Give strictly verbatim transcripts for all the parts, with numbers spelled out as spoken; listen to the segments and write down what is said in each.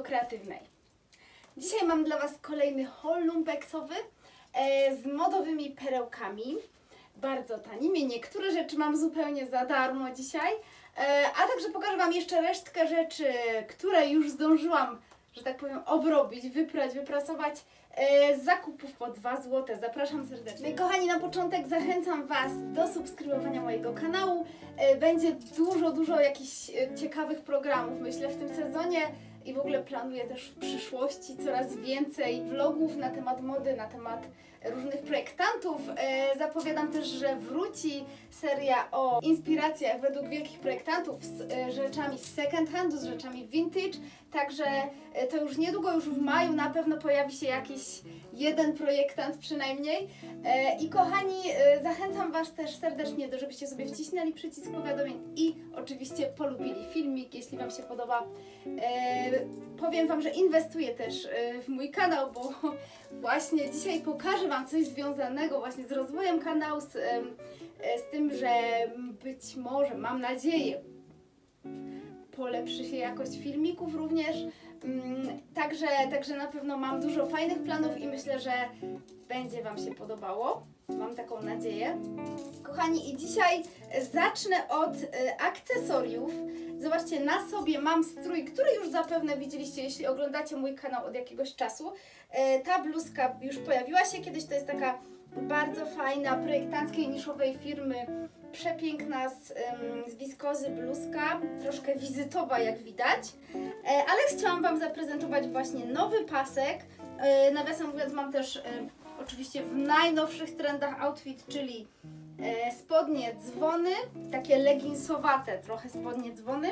Kreatywnej. Dzisiaj mam dla Was kolejny haul lumpeksowy e, z modowymi perełkami, bardzo tanimi. Niektóre rzeczy mam zupełnie za darmo dzisiaj, e, a także pokażę Wam jeszcze resztkę rzeczy, które już zdążyłam, że tak powiem, obrobić, wyprać, wyprasować e, z zakupów po dwa złote. Zapraszam serdecznie. No i kochani, na początek zachęcam Was do subskrybowania mojego kanału. E, będzie dużo, dużo jakichś e, ciekawych programów, myślę, w tym sezonie. I w ogóle planuję też w przyszłości coraz więcej vlogów na temat mody, na temat różnych projektantów. E, zapowiadam też, że wróci seria o inspiracjach według wielkich projektantów z e, rzeczami z second handu, z rzeczami vintage. Także e, to już niedługo, już w maju na pewno pojawi się jakiś jeden projektant przynajmniej. E, I kochani, e, zachęcam Was też serdecznie, do, żebyście sobie wcisnęli przycisk powiadomień i oczywiście polubili filmik, jeśli Wam się podoba. E, powiem Wam, że inwestuję też e, w mój kanał, bo właśnie dzisiaj pokażę Wam coś związanego właśnie z rozwojem kanału, z, e, z tym, że być może, mam nadzieję, polepszy się jakość filmików również. Także, także na pewno mam dużo fajnych planów i myślę, że będzie Wam się podobało. Mam taką nadzieję. Kochani, i dzisiaj zacznę od e, akcesoriów. Zobaczcie, na sobie mam strój, który już zapewne widzieliście, jeśli oglądacie mój kanał od jakiegoś czasu. E, ta bluzka już pojawiła się kiedyś, to jest taka bardzo fajna, projektanckiej, niszowej firmy. Przepiękna z, z wiskozy bluzka, troszkę wizytowa jak widać, e, ale chciałam Wam zaprezentować właśnie nowy pasek. E, nawiasem mówiąc, mam też e, oczywiście w najnowszych trendach outfit, czyli e, spodnie dzwony, takie leginsowate trochę spodnie dzwony.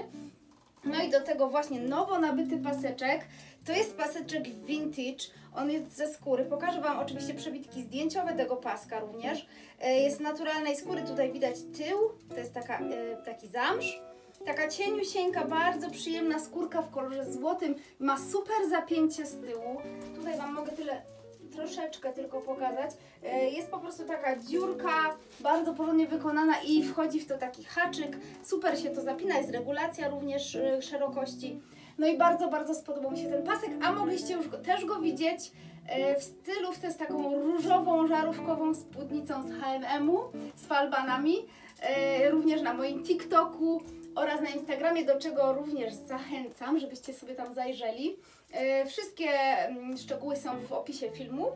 No i do tego właśnie nowo nabyty paseczek. To jest paseczek vintage, on jest ze skóry. Pokażę Wam oczywiście przebitki zdjęciowe tego paska również. Jest z naturalnej skóry, tutaj widać tył, to jest taka, taki zamsz. Taka cieniusieńka, bardzo przyjemna skórka w kolorze złotym, ma super zapięcie z tyłu. Tutaj Wam mogę tyle, troszeczkę tylko pokazać. Jest po prostu taka dziurka, bardzo porządnie wykonana i wchodzi w to taki haczyk. Super się to zapina, jest regulacja również szerokości. No i bardzo, bardzo spodobał mi się ten pasek, a mogliście już go, też go widzieć w stylu, w te z taką różową, żarówkową spódnicą z H and M u, z falbanami, również na moim TikToku oraz na Instagramie, do czego również zachęcam, żebyście sobie tam zajrzeli. Wszystkie szczegóły są w opisie filmu.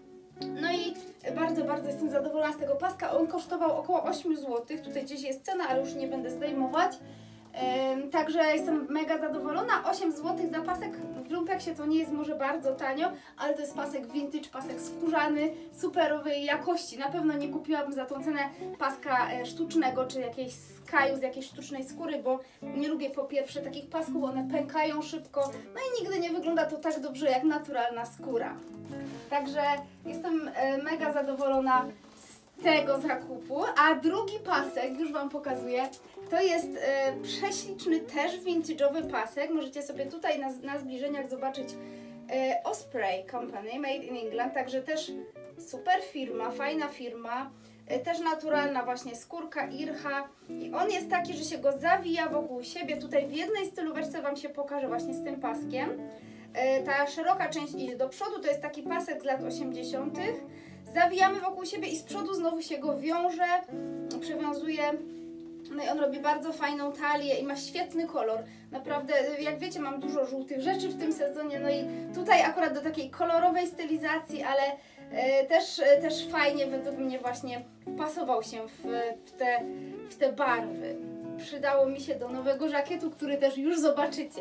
No i bardzo, bardzo jestem zadowolona z tego paska. On kosztował około osiem złotych, tutaj gdzieś jest cena, ale już nie będę zdejmować. Ym, także jestem mega zadowolona. osiem złotych za pasek w lumpeksie to nie jest może bardzo tanio, ale to jest pasek vintage, pasek skórzany, superowej jakości. Na pewno nie kupiłabym za tą cenę paska e, sztucznego, czy jakiejś skaju z jakiejś sztucznej skóry, bo nie lubię po pierwsze takich pasków, one pękają szybko, no i nigdy nie wygląda to tak dobrze jak naturalna skóra. Także jestem e, mega zadowolona z tego zakupu, a drugi pasek, już Wam pokazuję, to jest e, prześliczny, też vintage'owy pasek. Możecie sobie tutaj na, na zbliżeniach zobaczyć e, Osprey Company, made in England, także też super firma, fajna firma, e, też naturalna właśnie skórka Ircha. I on jest taki, że się go zawija wokół siebie. Tutaj w jednej stylóweczce Wam się pokaże właśnie z tym paskiem. E, ta szeroka część idzie do przodu, to jest taki pasek z lat osiemdziesiątych. Zawijamy wokół siebie i z przodu znowu się go wiąże, przewiązuje. No i on robi bardzo fajną talię i ma świetny kolor. Naprawdę, jak wiecie, mam dużo żółtych rzeczy w tym sezonie, no i tutaj akurat do takiej kolorowej stylizacji, ale e, też, e, też fajnie według mnie właśnie wpasował się w, w, te, w te barwy. Przydało mi się do nowego żakietu, który też już zobaczycie.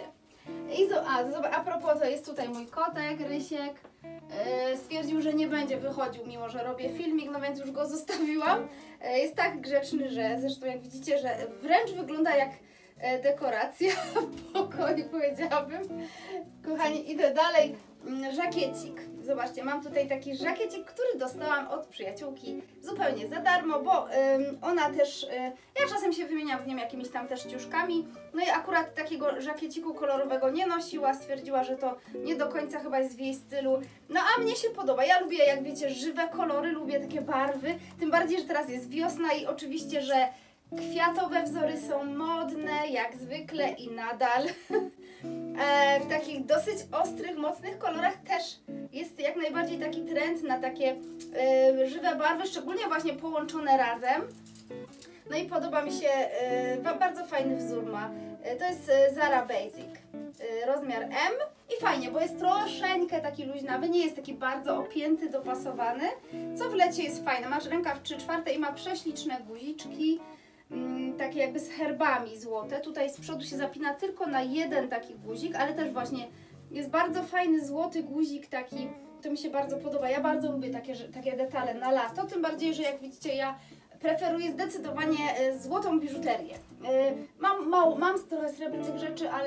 I zo, a, a propos, to jest tutaj mój kotek, Rysiek. Yy, stwierdził, że nie będzie wychodził, mimo że robię filmik, no więc już go zostawiłam. Yy, jest tak grzeczny, że zresztą jak widzicie, że wręcz wygląda jak e, dekoracja pokoju, powiedziałabym. Kochani, idę dalej. Żakiecik. Zobaczcie, mam tutaj taki żakiecik, który dostałam od przyjaciółki zupełnie za darmo, bo ym, ona też, y, ja czasem się wymieniam z nią jakimiś tam też ciuszkami, no i akurat takiego żakieciku kolorowego nie nosiła, stwierdziła, że to nie do końca chyba jest w jej stylu, no a mnie się podoba, ja lubię, jak wiecie, żywe kolory, lubię takie barwy, tym bardziej, że teraz jest wiosna i oczywiście, że kwiatowe wzory są modne, jak zwykle i nadal. e, w takich dosyć ostrych, mocnych kolorach też jest jak najbardziej taki trend na takie e, żywe barwy, szczególnie właśnie połączone razem. No i podoba mi się, e, bardzo fajny wzór ma. E, to jest Zara Basic, e, rozmiar M i fajnie, bo jest troszeczkę taki luźnawy, nie jest taki bardzo opięty, dopasowany, co w lecie jest fajne. Masz rękaw trzy czwarte i ma prześliczne guziczki, mm, takie jakby z herbami złote. Tutaj z przodu się zapina tylko na jeden taki guzik, ale też właśnie jest bardzo fajny złoty guzik taki, to mi się bardzo podoba. Ja bardzo lubię takie, takie detale na lato, tym bardziej, że jak widzicie ja preferuję zdecydowanie złotą biżuterię. Mam, mało, mam trochę srebrnych rzeczy, ale,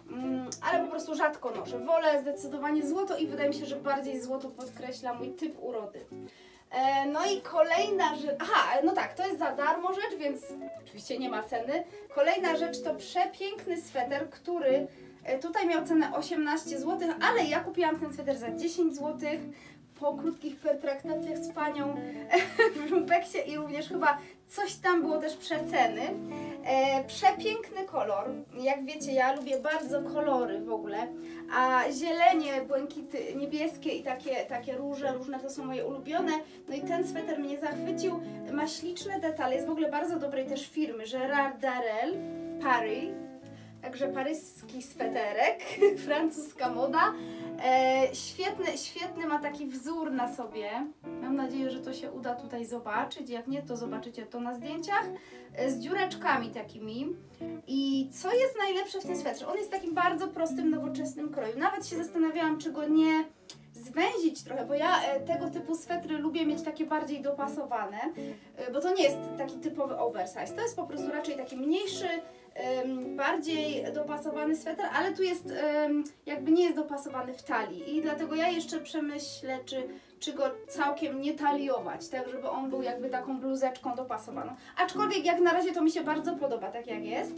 ale po prostu rzadko noszę. Wolę zdecydowanie złoto i wydaje mi się, że bardziej złoto podkreśla mój typ urody. No i kolejna rzecz, aha, no tak, to jest za darmo rzecz, więc oczywiście nie ma ceny. Kolejna rzecz to przepiękny sweter, który tutaj miał cenę osiemnaście złotych, ale ja kupiłam ten sweter za dziesięć złotych. Po krótkich pertraktacjach z panią w lumpeksie i również chyba coś tam było też przeceny. E, przepiękny kolor. Jak wiecie, ja lubię bardzo kolory w ogóle, a zielenie, błękity, niebieskie i takie, takie róże, różne to są moje ulubione. No i ten sweter mnie zachwycił. Ma śliczne detale, jest w ogóle bardzo dobrej też firmy, Gérard Darel, Paris. Także paryski sweterek, francuska moda. E, świetny, świetny ma taki wzór na sobie. Mam nadzieję, że to się uda tutaj zobaczyć. Jak nie, to zobaczycie to na zdjęciach. E, z dziureczkami takimi. I co jest najlepsze w tym swetrze? On jest w takim bardzo prostym, nowoczesnym kroju. Nawet się zastanawiałam, czy go nie zwęzić trochę, bo ja e, tego typu swetry lubię mieć takie bardziej dopasowane, e, bo to nie jest taki typowy oversize. To jest po prostu raczej taki mniejszy, bardziej dopasowany sweter, ale tu jest jakby nie jest dopasowany w talii i dlatego ja jeszcze przemyślę, czy, czy go całkiem nie taliować, tak żeby on był jakby taką bluzeczką dopasowaną. Aczkolwiek jak na razie to mi się bardzo podoba, tak jak jest.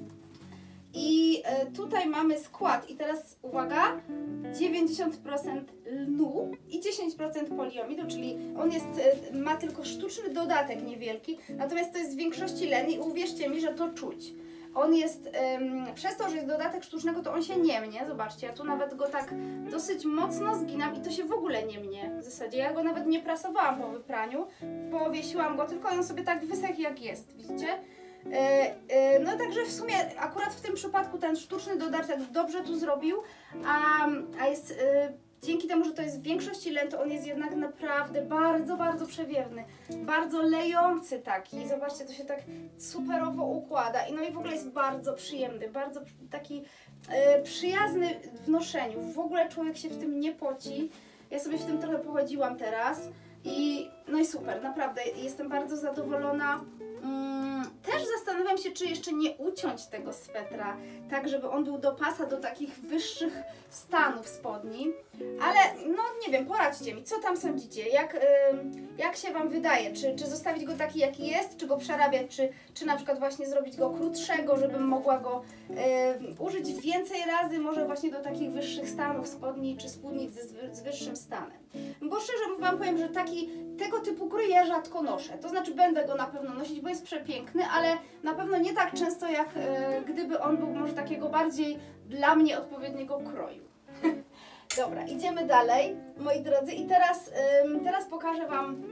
I tutaj mamy skład i teraz uwaga, dziewięćdziesiąt procent lnu i dziesięć procent poliomidu, czyli on jest, ma tylko sztuczny dodatek niewielki, natomiast to jest w większości len i uwierzcie mi, że to czuć. On jest, ym, przez to, że jest dodatek sztucznego, to on się nie mnie. Zobaczcie, ja tu nawet go tak dosyć mocno zginam i to się w ogóle nie mnie. W zasadzie ja go nawet nie prasowałam po wypraniu, powiesiłam go, tylko on sobie tak wysechł jak jest, widzicie? Yy, yy, no także w sumie akurat w tym przypadku ten sztuczny dodatek dobrze tu zrobił, a, a jest... Yy, Dzięki temu, że to jest w większości len, to on jest jednak naprawdę bardzo, bardzo przewiewny. Bardzo lejący taki. Zobaczcie, to się tak superowo układa. I no i w ogóle jest bardzo przyjemny, bardzo taki e, przyjazny w noszeniu. W ogóle człowiek się w tym nie poci. Ja sobie w tym trochę pochodziłam teraz. I no i super, naprawdę jestem bardzo zadowolona. Mm, też zastanawiam się, czy jeszcze nie uciąć tego swetra, tak żeby on był do pasa, do takich wyższych stanów spodni. Ale no nie wiem, poradźcie mi, co tam sądzicie, jak, yy, jak się Wam wydaje, czy, czy zostawić go taki jaki jest, czy go przerabiać, czy, czy na przykład właśnie zrobić go krótszego, żebym mogła go yy, użyć więcej razy, może właśnie do takich wyższych stanów spodni, czy spódnic z, z wyższym stanem. Bo szczerze Wam powiem, że taki, tego typu krój ja rzadko noszę, to znaczy będę go na pewno nosić, bo jest przepiękny, ale na pewno nie tak często jak yy, gdyby on był może takiego bardziej dla mnie odpowiedniego kroju. Dobra, idziemy dalej, moi drodzy, i teraz, ym, teraz pokażę Wam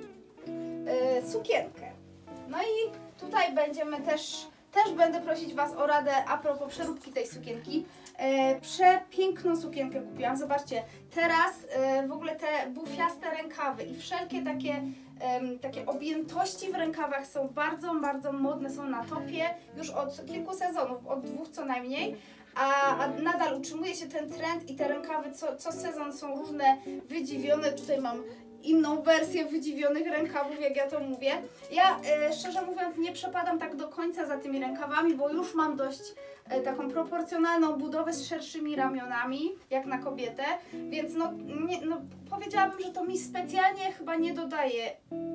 y, sukienkę. No i tutaj będziemy też, też będę prosić Was o radę a propos przeróbki tej sukienki. E, przepiękną sukienkę kupiłam, zobaczcie, teraz e, w ogóle te bufiaste rękawy i wszelkie takie, e, takie objętości w rękawach są bardzo, bardzo modne, są na topie już od kilku sezonów, od dwóch co najmniej. A, a nadal utrzymuje się ten trend i te rękawy co, co sezon są różne, wydziwione. Tutaj mam inną wersję wydziwionych rękawów, jak ja to mówię. Ja e, szczerze mówiąc nie przepadam tak do końca za tymi rękawami, bo już mam dość e, taką proporcjonalną budowę z szerszymi ramionami, jak na kobietę, więc no, nie, no powiedziałabym, że to mi specjalnie chyba nie dodaje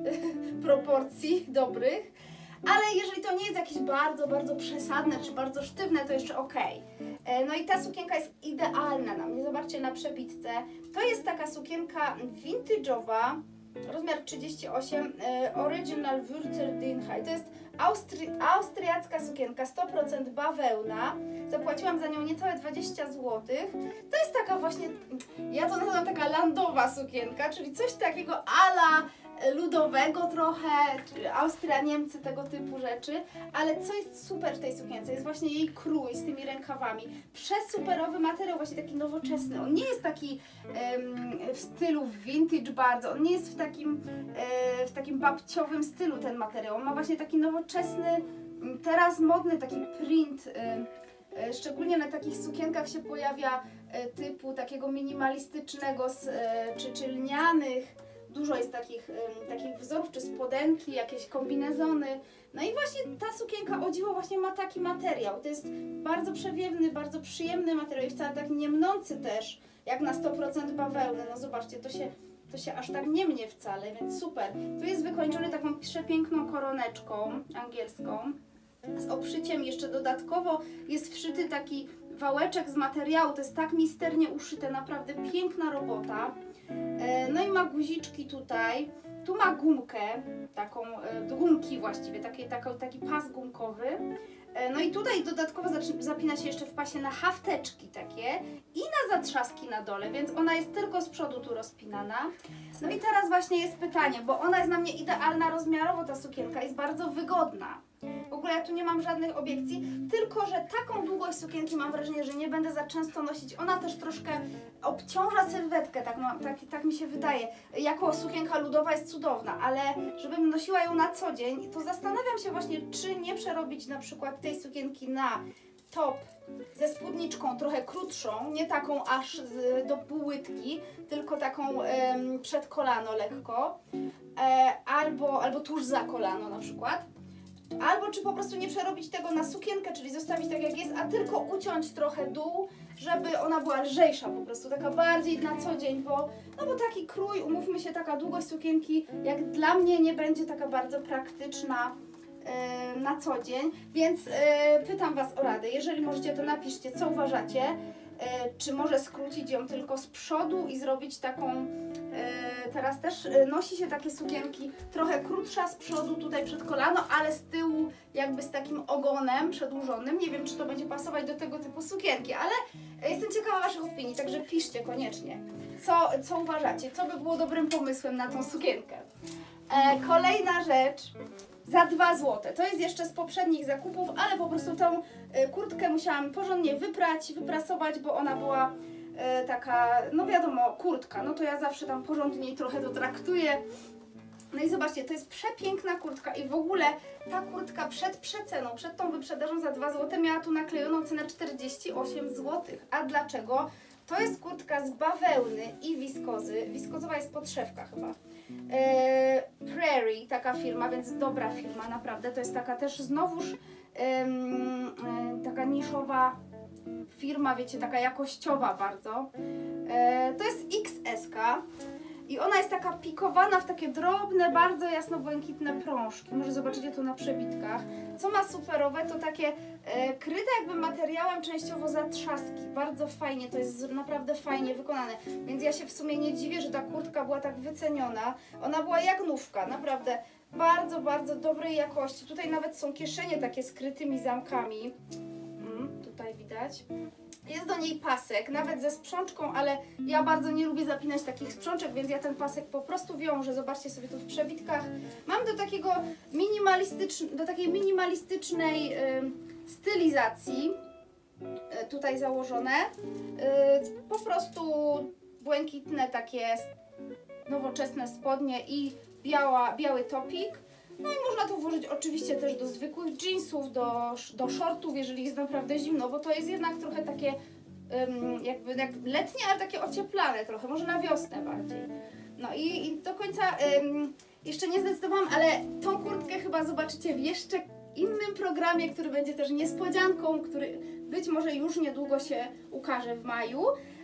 proporcji dobrych. Ale jeżeli to nie jest jakieś bardzo, bardzo przesadne czy bardzo sztywne, to jeszcze ok. No i ta sukienka jest idealna na mnie. Zobaczcie na przebitce. To jest taka sukienka vintage'owa. rozmiar trzydzieści osiem, e, Original Wurzel Dinhai. To jest Austri austriacka sukienka, sto procent bawełna. Zapłaciłam za nią niecałe dwadzieścia złotych. To jest taka właśnie, ja to nazywam taka landowa sukienka, czyli coś takiego ala ludowego trochę, Austria, Niemcy, tego typu rzeczy, ale co jest super w tej sukience, jest właśnie jej krój z tymi rękawami. Przesuperowy materiał, właśnie taki nowoczesny. On nie jest taki um, w stylu vintage bardzo, on nie jest w takim, e, w takim babciowym stylu ten materiał. On ma właśnie taki nowoczesny, teraz modny taki print. E, e, szczególnie na takich sukienkach się pojawia e, typu takiego minimalistycznego, e, czy, czy lnianych. Dużo jest takich, um, takich wzorów, czy spodenki, jakieś kombinezony. No i właśnie ta sukienka, o dziwo, właśnie ma taki materiał. To jest bardzo przewiewny, bardzo przyjemny materiał i wcale tak nie mnący też, jak na sto procent bawełny. No zobaczcie, to się, to się aż tak nie mnie wcale, więc super. Tu jest wykończony taką przepiękną koroneczką angielską z obszyciem. Jeszcze dodatkowo jest wszyty taki wałeczek z materiału. To jest tak misternie uszyte, naprawdę piękna robota. No i ma guziczki tutaj, tu ma gumkę, taką, gumki właściwie, taki, taki, taki pas gumkowy. No i tutaj dodatkowo zapina się jeszcze w pasie na hafteczki takie i na zatrzaski na dole, więc ona jest tylko z przodu tu rozpinana. No i teraz właśnie jest pytanie, bo ona jest na mnie idealna rozmiarowo, ta sukienka jest bardzo wygodna. W ogóle ja tu nie mam żadnych obiekcji, tylko że taką długość sukienki mam wrażenie, że nie będę za często nosić. Ona też troszkę obciąża sylwetkę, tak, no, tak, tak mi się wydaje. Jako sukienka ludowa jest cudowna, ale żebym nosiła ją na co dzień, to zastanawiam się właśnie, czy nie przerobić na przykład tej sukienki na top ze spódniczką trochę krótszą, nie taką aż z, do półłytki, tylko taką em, przed kolano lekko, e, albo, albo tuż za kolano na przykład. Albo czy po prostu nie przerobić tego na sukienkę, czyli zostawić tak jak jest, a tylko uciąć trochę dół, żeby ona była lżejsza po prostu, taka bardziej na co dzień, bo, no bo taki krój, umówmy się, taka długość sukienki jak dla mnie nie będzie taka bardzo praktyczna yy, na co dzień, więc yy, pytam Was o radę. Jeżeli możecie, to napiszcie, co uważacie. Czy może skrócić ją tylko z przodu i zrobić taką, teraz też nosi się takie sukienki trochę krótsza z przodu, tutaj przed kolano, ale z tyłu jakby z takim ogonem przedłużonym. Nie wiem, czy to będzie pasować do tego typu sukienki, ale jestem ciekawa Waszych opinii, także piszcie koniecznie, co, co uważacie, co by było dobrym pomysłem na tą sukienkę. Kolejna rzecz. Za dwa złote. To jest jeszcze z poprzednich zakupów, ale po prostu tą y, kurtkę musiałam porządnie wyprać, wyprasować, bo ona była y, taka, no wiadomo, kurtka. No to ja zawsze tam porządniej trochę to traktuję. No i zobaczcie, to jest przepiękna kurtka i w ogóle ta kurtka przed przeceną, przed tą wyprzedażą za dwa złote miała tu naklejoną cenę czterdzieści osiem złotych. A dlaczego? To jest kurtka z bawełny i wiskozy. Wiskozowa jest podszewka chyba. Eee, Prairie, taka firma, więc dobra firma, naprawdę. To jest taka też znowuż em, e, taka niszowa firma, wiecie, taka jakościowa bardzo. Eee, to jest X S K i ona jest taka pikowana w takie drobne, bardzo jasno-błękitne prążki. Może zobaczycie to na przebitkach. Co ma superowe, to takie e, kryte jakby materiałem częściowo zatrzaski. Bardzo fajnie, to jest naprawdę fajnie wykonane. Więc ja się w sumie nie dziwię, że ta kurtka była tak wyceniona. Ona była jak nówka, naprawdę bardzo, bardzo dobrej jakości. Tutaj nawet są kieszenie takie z krytymi zamkami. Mm, tutaj widać. Jest do niej pasek, nawet ze sprzączką, ale ja bardzo nie lubię zapinać takich sprzączek, więc ja ten pasek po prostu wiążę. Zobaczcie sobie tu w przebitkach. Mam do takiego minimalistycz... do takiej minimalistycznej y, stylizacji y, tutaj założone. Y, po prostu błękitne takie nowoczesne spodnie i biała, biały topik. No i można to włożyć oczywiście też do zwykłych jeansów, do, do shortów, jeżeli jest naprawdę zimno, bo to jest jednak trochę takie um, jakby jak letnie, ale takie ocieplane trochę, może na wiosnę bardziej. No i, i do końca um, jeszcze nie zdecydowałam, ale tą kurtkę chyba zobaczycie w jeszcze innym programie, który będzie też niespodzianką, który być może już niedługo się ukaże w maju.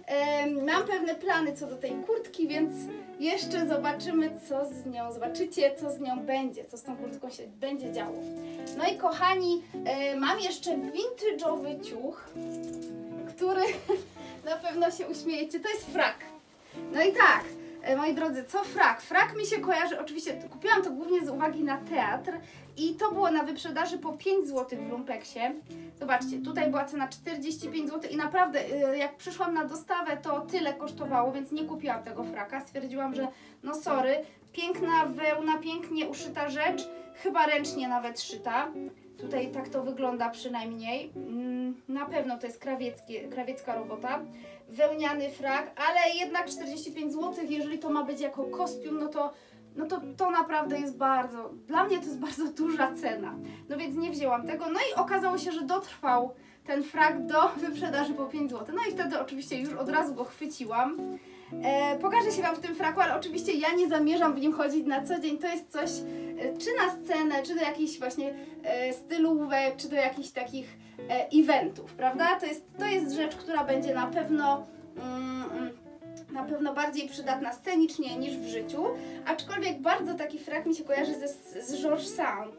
Mam pewne plany co do tej kurtki, więc jeszcze zobaczymy, co z nią, zobaczycie, co z nią będzie, co z tą kurtką się będzie działo. No i kochani, mam jeszcze vintage'owy ciuch, który na pewno się uśmiejecie, to jest frak. No i tak, E, moi drodzy, co frak? Frak mi się kojarzy, oczywiście kupiłam to głównie z uwagi na teatr i to było na wyprzedaży po pięć złotych w Lumpeksie. Zobaczcie, tutaj była cena czterdzieści pięć złotych i naprawdę e, jak przyszłam na dostawę, to tyle kosztowało, więc nie kupiłam tego fraka. Stwierdziłam, że no sorry, piękna wełna, pięknie uszyta rzecz, chyba ręcznie nawet szyta. Tutaj tak to wygląda przynajmniej. Na pewno to jest krawieckie, krawiecka robota. Wełniany frak, ale jednak czterdzieści pięć złotych, jeżeli to ma być jako kostium, no to, no to to naprawdę jest bardzo, dla mnie to jest bardzo duża cena. No więc nie wzięłam tego. No i okazało się, że dotrwał ten frak do wyprzedaży po pięć złotych. No i wtedy oczywiście już od razu go chwyciłam. E, pokażę się Wam w tym fraku, ale oczywiście ja nie zamierzam w nim chodzić na co dzień. To jest coś, e, czy na scenę, czy do jakichś właśnie e, stylówek, czy do jakichś takich e, eventów, prawda? To jest, to jest rzecz, która będzie na pewno mm, na pewno bardziej przydatna scenicznie niż w życiu, aczkolwiek bardzo taki frak mi się kojarzy ze, z Georges Sand.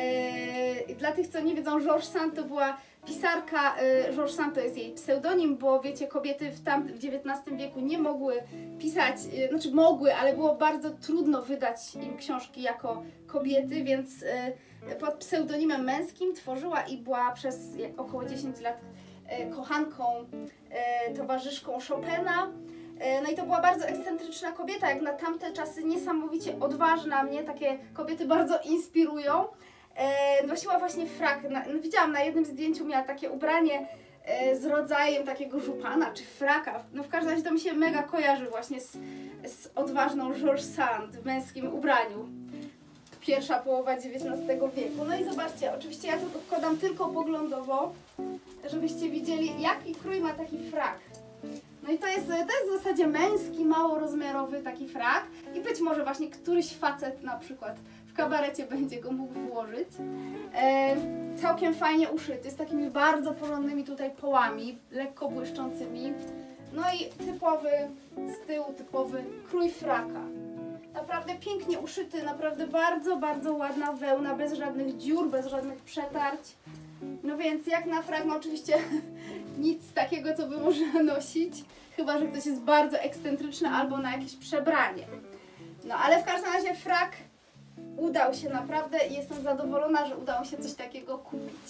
E, dla tych, co nie wiedzą, Georges Sand to była pisarka, y, Georges Sand to jest jej pseudonim, bo wiecie, kobiety w, tam, w dziewiętnastym wieku nie mogły pisać, y, znaczy mogły, ale było bardzo trudno wydać im książki jako kobiety, więc y, pod pseudonimem męskim tworzyła i była przez jak, około dziesięć lat y, kochanką, y, towarzyszką Chopina. Y, no i to była bardzo ekscentryczna kobieta, jak na tamte czasy niesamowicie odważna, mnie takie kobiety bardzo inspirują. E, nosiła właśnie frak, na, no widziałam na jednym zdjęciu, miała takie ubranie e, z rodzajem takiego żupana czy fraka, no w każdym razie to mi się mega kojarzy właśnie z, z odważną Georges Sand w męskim ubraniu. Pierwsza połowa dziewiętnastego wieku. No i zobaczcie, oczywiście ja to podkładam tylko poglądowo, żebyście widzieli jaki krój ma taki frak. No i to jest, to jest w zasadzie męski, małorozmiarowy taki frak i być może właśnie któryś facet na przykład w kabarecie będzie go mógł włożyć. E, całkiem fajnie uszyty, z takimi bardzo porządnymi tutaj połami, lekko błyszczącymi. No i typowy, z tyłu typowy krój fraka. Naprawdę pięknie uszyty, naprawdę bardzo, bardzo ładna wełna, bez żadnych dziur, bez żadnych przetarć. No więc jak na frak, no oczywiście nic takiego, co by można nosić, chyba że ktoś jest bardzo ekscentryczny albo na jakieś przebranie. No ale w każdym razie frak udał się naprawdę i jestem zadowolona, że udało się coś takiego kupić.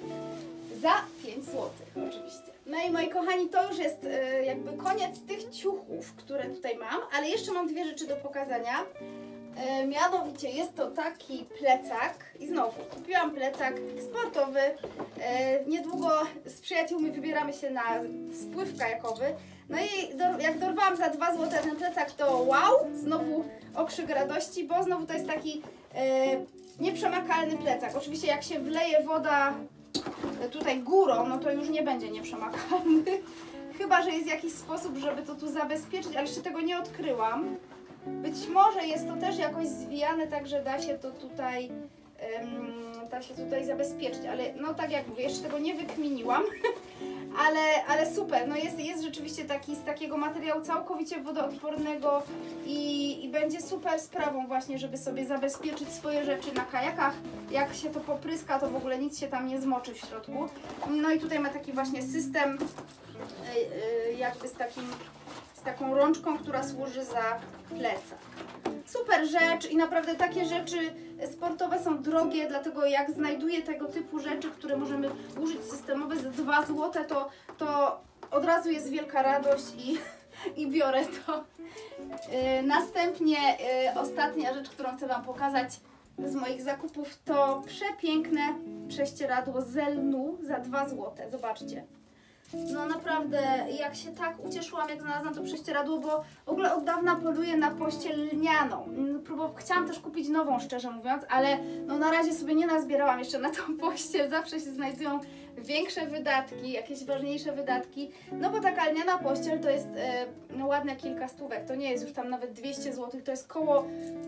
Za pięć złotych oczywiście. No i moi kochani, to już jest y, jakby koniec tych ciuchów, które tutaj mam, ale jeszcze mam dwie rzeczy do pokazania. E, mianowicie jest to taki plecak i znowu kupiłam plecak sportowy. E, niedługo z przyjaciółmi wybieramy się na spływ kajakowy. No i do, jak dorwałam za dwa złote ten plecak, to wow, znowu okrzyk radości, bo znowu to jest taki e, nieprzemakalny plecak. Oczywiście jak się wleje woda tutaj górą, no to już nie będzie nieprzemakalny. Chyba że jest jakiś sposób, żeby to tu zabezpieczyć, ale jeszcze tego nie odkryłam. Być może jest to też jakoś zwijane, tak że da się to tutaj, um, da się tutaj zabezpieczyć, ale no tak jak mówię, jeszcze tego nie wykminiłam, ale, ale super, no jest, jest rzeczywiście taki z takiego materiału całkowicie wodoodpornego i, i będzie super sprawą właśnie, żeby sobie zabezpieczyć swoje rzeczy na kajakach. Jak się to popryska, to w ogóle nic się tam nie zmoczy w środku. No i tutaj ma taki właśnie system yy, yy, jakby z takim z taką rączką, która służy za plecak. Super rzecz i naprawdę takie rzeczy sportowe są drogie, dlatego jak znajduję tego typu rzeczy, które możemy użyć systemowe za dwa złote, to, to od razu jest wielka radość i, i biorę to. Yy, następnie yy, ostatnia rzecz, którą chcę Wam pokazać z moich zakupów, to przepiękne prześcieradło z lnu za dwa złote. Zobaczcie. No naprawdę, jak się tak ucieszyłam, jak znalazłam to prześcieradło, bo w ogóle od dawna poluję na pościel lnianą. Próbow- chciałam też kupić nową, szczerze mówiąc, ale no na razie sobie nie nazbierałam jeszcze na tą pościel. Zawsze się znajdują większe wydatki, jakieś ważniejsze wydatki, no bo taka lniana pościel to jest e, no ładne kilka stówek, to nie jest już tam nawet dwieście złotych, to jest koło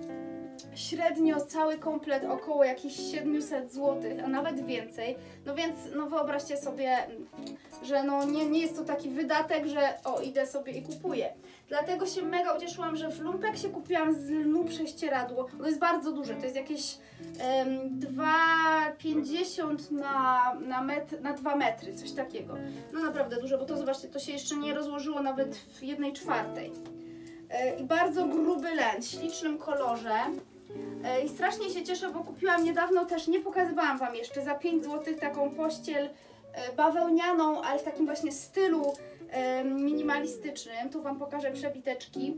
średnio cały komplet około jakichś siedemset złotych, a nawet więcej. No więc no wyobraźcie sobie, że no nie, nie jest to taki wydatek, że o idę sobie i kupuję. Dlatego się mega ucieszyłam, że w Lumpeksie kupiłam z lnu prześcieradło. To jest bardzo duże, to jest jakieś um, dwa pięćdziesiąt na, na, metr, na dwa metry, coś takiego. No naprawdę duże, bo to zobaczcie, to się jeszcze nie rozłożyło nawet w jednej czwartej. i bardzo gruby len, w ślicznym kolorze. I strasznie się cieszę, bo kupiłam niedawno też, nie pokazywałam Wam jeszcze, za pięć złotych taką pościel bawełnianą, ale w takim właśnie stylu minimalistycznym. Tu Wam pokażę przebiteczki.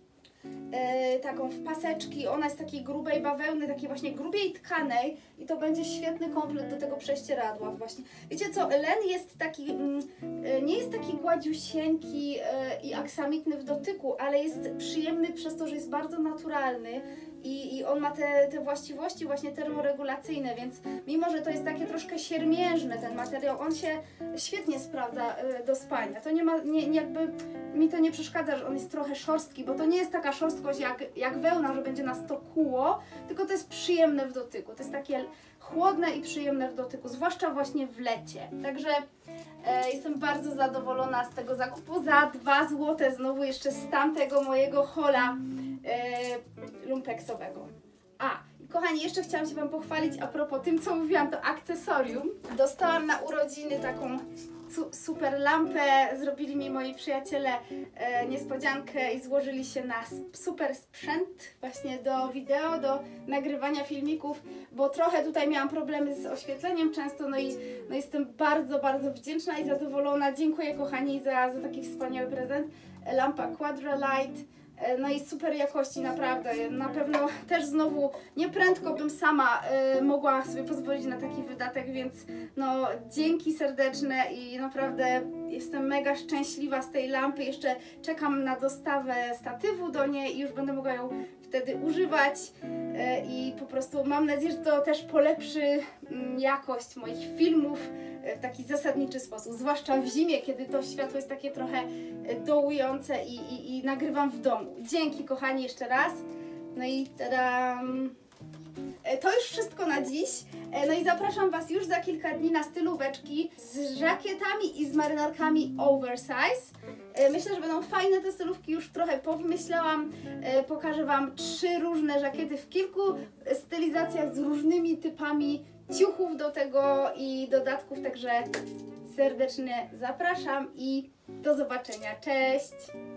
Yy, taką w paseczki, ona jest takiej grubej bawełny, takiej właśnie grubiej tkanej i to będzie świetny komplet do tego prześcieradła właśnie. Wiecie co, len jest taki, yy, nie jest taki gładziusieńki yy, i aksamitny w dotyku, ale jest przyjemny przez to, że jest bardzo naturalny i, i on ma te, te właściwości właśnie termoregulacyjne, więc mimo, że to jest takie troszkę siermiężny ten materiał, on się świetnie sprawdza yy, do spania. To nie ma, nie, jakby mi to nie przeszkadza, że on jest trochę szorstki, bo to nie jest taka szorstkość jak, jak wełna, że będzie nas to kłuło, tylko to jest przyjemne w dotyku. To jest takie chłodne i przyjemne w dotyku, zwłaszcza właśnie w lecie. Także e, jestem bardzo zadowolona z tego zakupu za dwa złote, znowu jeszcze z tamtego mojego hola e, lumpeksowego. A, kochani, jeszcze chciałam się Wam pochwalić a propos tym, co mówiłam, to akcesorium. Dostałam na urodziny taką super lampę, zrobili mi moi przyjaciele e, niespodziankę i złożyli się na super sprzęt właśnie do wideo, do nagrywania filmików, bo trochę tutaj miałam problemy z oświetleniem często, no i no jestem bardzo, bardzo wdzięczna i zadowolona. Dziękuję kochani za, za taki wspaniały prezent. Lampa Quadralight. No i super jakości, naprawdę. Na pewno też znowu nieprędko bym sama y, mogła sobie pozwolić na taki wydatek, więc no dzięki serdeczne i naprawdę jestem mega szczęśliwa z tej lampy. Jeszcze czekam na dostawę statywu do niej i już będę mogła ją wtedy używać y, i po prostu mam nadzieję, że to też polepszy y, jakość moich filmów w taki zasadniczy sposób, zwłaszcza w zimie, kiedy to światło jest takie trochę dołujące i, i, i nagrywam w domu. Dzięki kochani jeszcze raz. No i tadam! To już wszystko na dziś. No i zapraszam Was już za kilka dni na stylóweczki z żakietami i z marynarkami oversize. Myślę, że będą fajne te stylówki, już trochę powymyślałam. Pokażę Wam trzy różne żakiety w kilku stylizacjach z różnymi typami ciuchów do tego i dodatków, także serdecznie zapraszam i do zobaczenia. Cześć!